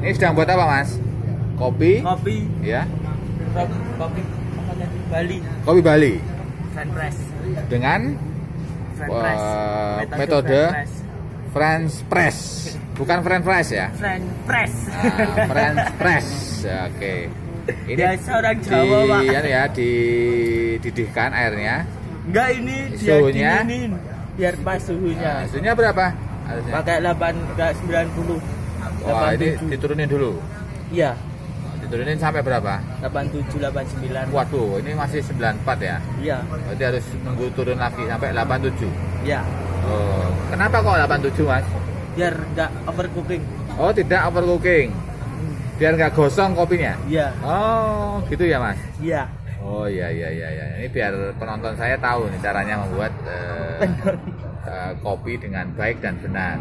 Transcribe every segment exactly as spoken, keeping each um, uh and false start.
Ini sedang buat apa, Mas? Kopi? Kopi. Ya. Kopi apa Bali. Kopi Bali. French press. Dengan French press. uh, metode, metode French press. Bukan French fries ya? French press. Nah, French press. Ya, oke. Okay. Ini biasa orang Jawa, di, Pak. Ya, dididihkan airnya. Enggak, ini suhunya dia biar pas suhunya. Nah, suhunya berapa? Harusnya? Pakai delapan enggak sembilan puluh. Wah, ini diturunin dulu. Iya. Diturunin sampai berapa? delapan puluh tujuh, delapan puluh sembilan. Waduh, ini masih sembilan puluh empat ya? Iya. Berarti harus nunggu turun lagi sampai delapan puluh tujuh. Iya. Oh, kenapa kok delapan puluh tujuh, Mas? Biar enggak overcooking. Oh, tidak overcooking. Biar nggak gosong kopinya? Iya. Oh, gitu ya, Mas? Iya. Oh, iya, iya, iya, iya. Ini biar penonton saya tahu nih caranya membuat uh, uh, kopi dengan baik dan benar.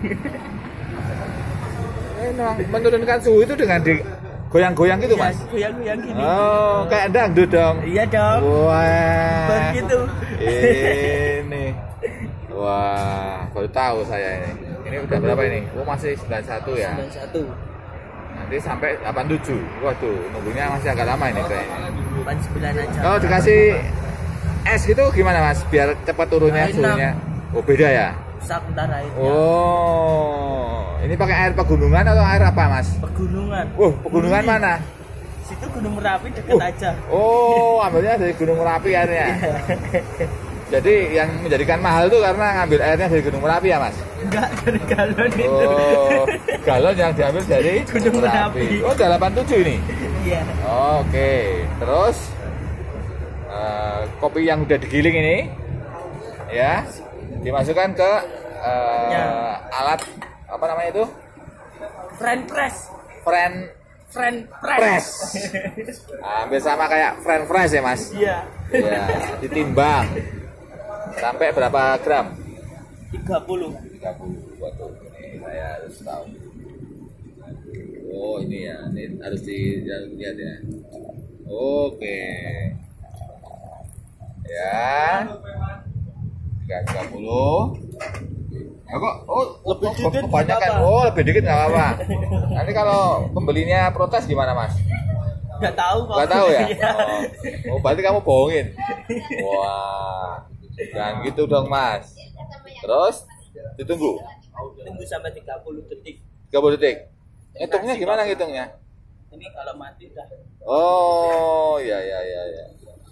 Ini menurunkan suhu itu dengan digoyang-goyang gitu, Mas? Iya, goyang-goyang gini. Oh, kayak dangdut dong? Iya dong. Wah. Begitu. Ini. Wah, baru tahu saya ini. Ini udah berapa ini? Oh, masih sembilan puluh satu ya? sembilan puluh satu. Nanti sampai delapan puluh tujuh. Waduh, nunggunya masih agak lama ini kayaknya. delapan puluh sembilan aja. Kalau dikasih es gitu gimana, Mas? Biar cepat turunnya suhunya. Oh, beda ya? Sebentar airnya. Oh, ini pakai air pegunungan atau air apa, Mas? Pegunungan. Oh, pegunungan Ini. mana? Situ Gunung Merapi deket Uh. aja. Oh, ambilnya dari Gunung Merapi airnya. Jadi yang menjadikan mahal tuh karena ngambil airnya dari Gunung Merapi ya, Mas? Enggak, dari galon itu. Oh, galon yang diambil dari Gunung Merapi. Oh, udah delapan puluh tujuh ini? Iya. Oh, oke, okay. Terus uh, kopi yang udah digiling ini ya dimasukkan ke uh, Ya. alat apa namanya itu? French press. French French press. press. Hampir sama kayak French fries ya, Mas? Iya. Iya, ditimbang. Sampai berapa gram? tiga puluh. tiga puluh. Waduh, ini saya harus tahu. Oh, ini ya, ini harus dilihat ya. Oke. Ya. tiga puluh. Ya kok, oh, Lebih oh, dikit kebanyakan. nggak apa-apa. Oh, lebih dikit nggak apa-apa. Nanti kalau pembelinya protes gimana, Mas? Enggak tahu kok. Nggak tahu ya? Iya. Oh, oh, berarti kamu bohongin. Wah, jangan gitu dong, Mas. Terus ditunggu Tunggu sampai tiga puluh detik. tiga puluh detik. Ngitungnya gimana ngitungnya? Ini kalau mati dah. Oh, ya ya ya ya.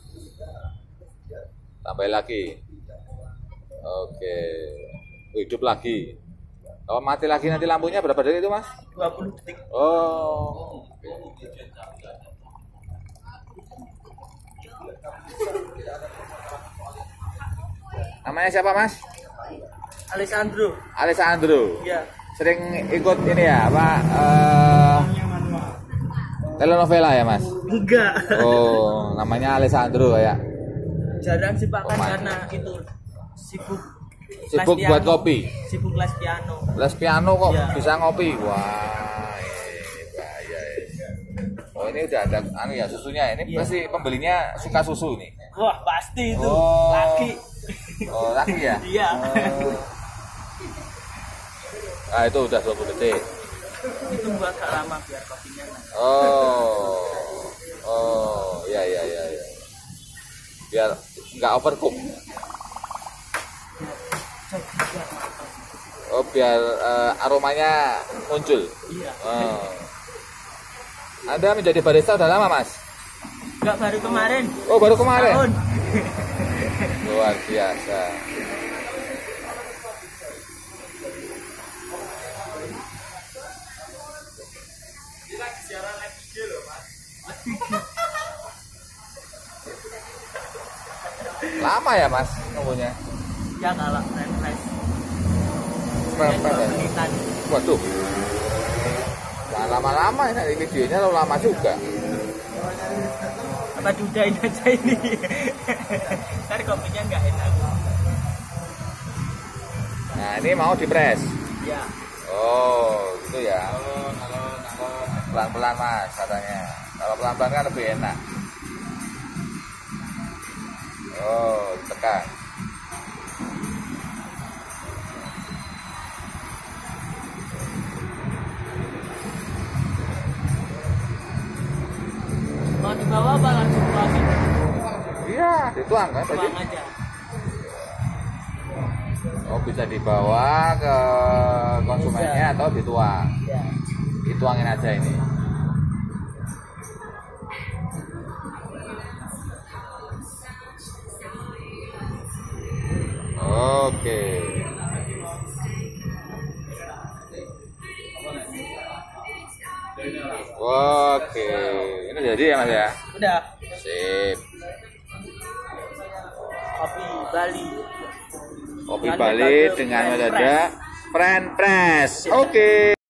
Tambah lagi. Oke. Oh, hidup lagi. Kalau mati lagi nanti lampunya berapa detik itu, Mas? dua puluh detik. Oh. Namanya siapa, Mas? Alessandro. Alessandro. Iya. Sering ikut ini ya, apa? Uh, telenovela ya, Mas? Enggak. Oh, namanya Alessandro ya. Jarang sih Pak, kan Oh, karena itu sibuk. Sibuk les buat piano. kopi. Sibuk les piano. Les piano kok Ya. bisa ngopi. Wah, ini bahaya. Ya. Oh, ini udah ada anu ya susunya. Ini Ya. pasti pembelinya suka susu nih. Wah, pasti itu. Oh. Laki. Oh, laki ya? Iya. Oh. Nah, itu udah dua puluh detik. Itu buat agak lama biar kopinya. Oh. Oh, ya ya ya ya. Biar nggak overcook. Oh, biar uh, aromanya muncul. Iya. Oh. Anda menjadi barista udah lama, Mas? Enggak, baru kemarin. Oh, baru kemarin. Tahun. Luar biasa. Lama ya, Mas, nunggunya? Ya kalau French fries. French Ya, dua fries. menitan. Waduh. Jangan lama-lama ini videonya lo lama juga. Apa dudain aja ini? Ntar kopinya nggak enak. Nah, ini mau dipres. Ya. Oh, gitu ya. Pelan-pelan, Mas, katanya. Kalau pelan-pelan kan lebih enak. Oh, tekan. apa langsung tuangin? Iya, dituang kan tadi. Tuang aja. Oh, bisa dibawa ke konsumennya atau dituang. Ya. Dituangin aja ini. Oke. Oke, ini jadi ya Mas ya? Udah. Sip. Kopi Bali. Kopi Bali dengan metode French press. Oke.